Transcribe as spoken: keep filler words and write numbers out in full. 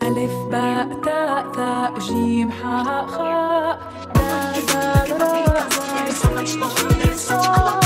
ألف باء تاء ثاء جيم حاء خاء دال دال راء زاي صاد